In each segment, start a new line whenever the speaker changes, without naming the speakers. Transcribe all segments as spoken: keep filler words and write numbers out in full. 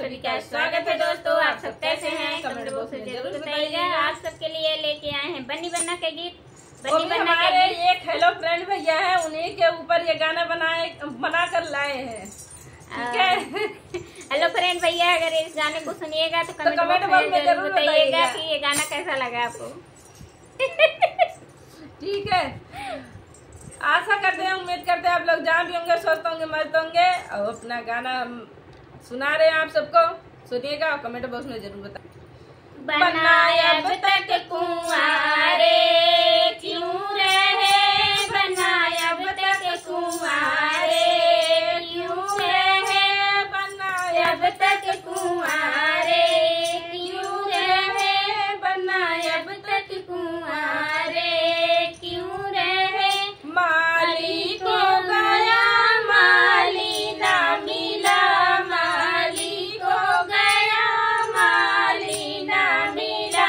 सभी का स्वागत है दोस्तों। आप सब कैसे हैं कमेंट बॉक्स में जरूर बताइएगा। आज सबके लिए लेके आए हैं बन्नी बन्ना के गीत।
बन्नी बन्ना हमारे एक हेलो फ्रेंड भैया है, उन्हीं के ऊपर ये गाना बनाए बना कर लाए हैं। ठीक है
हेलो फ्रेंड भैया, अगर इस गाने को सुनिएगा तो कमेंट,
तो कमेंट बॉक्स में जरूर
बताइएगा कि ये गाना कैसा लगा आपको।
ठीक है, आशा करते हैं, उम्मीद करते हैं आप लोग जहाँ भी होंगे स्वस्थ होंगे, मस्त होंगे और अपना गाना सुना रहे हैं आप सबको। सुनिएगा और कमेंट बॉक्स में जरूर बताएं।
बनाया अब तक कुंवारे क्यों रहे, बनाया अब तक कुंवारे क्यों रहे, बनाया अब तक कुंवारे क्यों रहे, बनाया अब तक कुंवारे क्यों रहे।
माली को गया माली ना मिला, माली को गया माली ना मिला,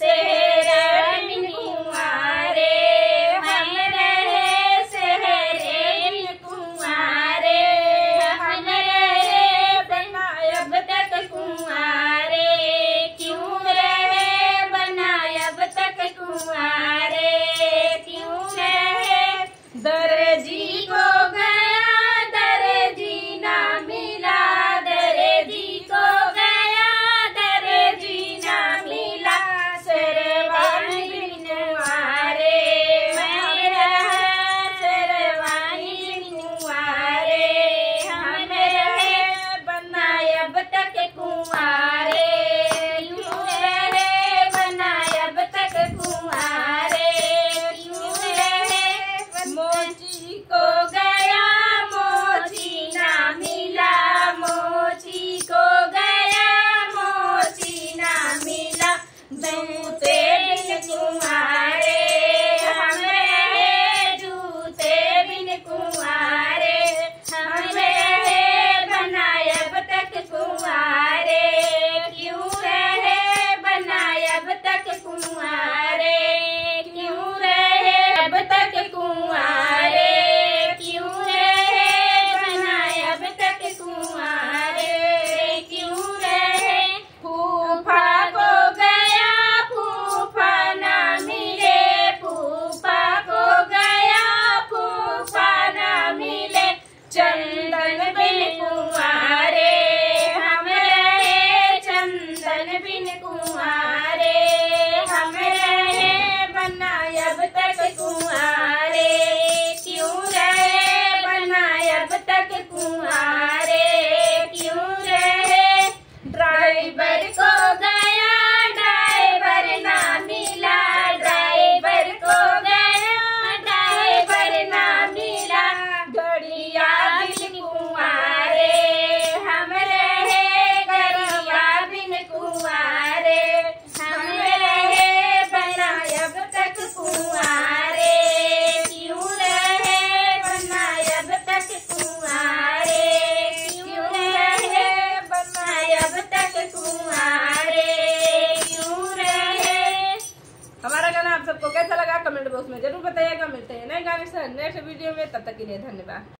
सेहरे बिन कुंवारे हम रहे, सेहरे बिन कुंवारे हम रहे, बनाया अब तक कुंवारे क्यों रहे, बनाया अब तक कुंवारे क्यों रहे।
दर्जी
को गया दर्जी ना मिला, दर्जी को गया दर्जी ना मिला, शेरवानी बिन कुंवारे मैं रहा, शेरवानी बिन कुंवारे हम रहे, बनाया अब तक कुंवारे क्यों रहे, बनाया अब तक कुंवारे क्यों रहे।
मोची
को गया मोची ना मिला, मोची को गया मोची ना मिला, जूते बिन कुंवारे हम रहे, जूते बिन कुंवारे हम रहे, बनाया अब तक कुंवारे क्यों रहे, बनाया अब तक कुंवारे क्यों रहे, अब तक कुंवारे क्यों रहे, बनाया अब तक कुंवारे क्यों रहे। फूफा को गया फूफा ना मिले, फूफा को गया फूफा ना मिले, चंदन बिन कुंवारे हम रहे, चंदन बिन कुंवारे हम रहे, बनाया अब तक कुंवारे क्यों रहे, बनाया अब तक कुंवारे क्यों रहे। ड्राइवर को गया ड्राइवर ना मिला, ड्राइवर को गया ड्राइवर ना मिला, गड़िया बिन कुंवारे हम रहे, गड़िया बिन कुंवारे हम रहे, बनाया अब तक कुंवारे क्यों रहे, बनाया अब तक कुंवारे क्यों रहे, बनाया अब तक कुंवारे क्यों रहे।
हमारा गाना आप सबको कैसा लगा कमेंट बॉक्स में जरूर बताइएगा। मिलते हैं नए गाने से नेक्स्ट वीडियो में, तब तक के लिए धन्यवाद।